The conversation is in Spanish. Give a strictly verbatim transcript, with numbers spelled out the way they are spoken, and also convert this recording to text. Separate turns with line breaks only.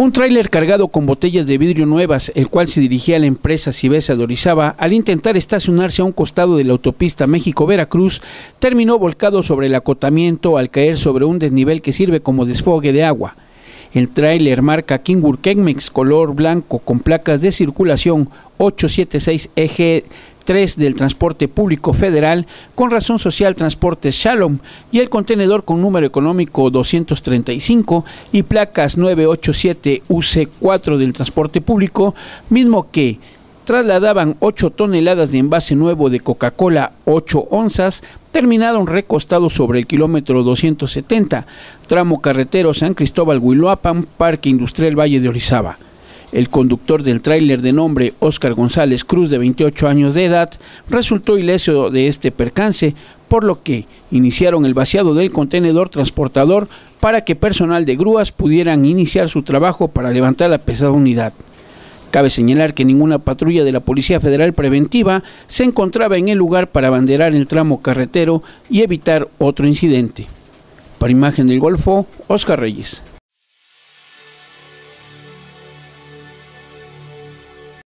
Un tráiler cargado con botellas de vidrio nuevas, el cual se dirigía a la empresa Cibesa de Orizaba, al intentar estacionarse a un costado de la autopista México-Veracruz, terminó volcado sobre el acotamiento al caer sobre un desnivel que sirve como desfogue de agua. El tráiler marca Kenworth Kenmex color blanco con placas de circulación ocho siete seis E G tres del Transporte Público Federal con razón social Transportes Shalom y el contenedor con número económico doscientos treinta y cinco y placas nueve ocho siete U C cuatro del Transporte Público, mismo que trasladaban ocho toneladas de envase nuevo de Coca-Cola ocho onzas, terminaron recostados sobre el kilómetro doscientos setenta, tramo carretero San Cristóbal Huiloapan, Parque Industrial Valle de Orizaba. El conductor del tráiler de nombre Óscar González Cruz, de veintiocho años de edad, resultó ileso de este percance, por lo que iniciaron el vaciado del contenedor transportador para que personal de grúas pudieran iniciar su trabajo para levantar la pesada unidad. Cabe señalar que ninguna patrulla de la Policía Federal Preventiva se encontraba en el lugar para abanderar el tramo carretero y evitar otro incidente. Para Imagen del Golfo, Oscar Reyes.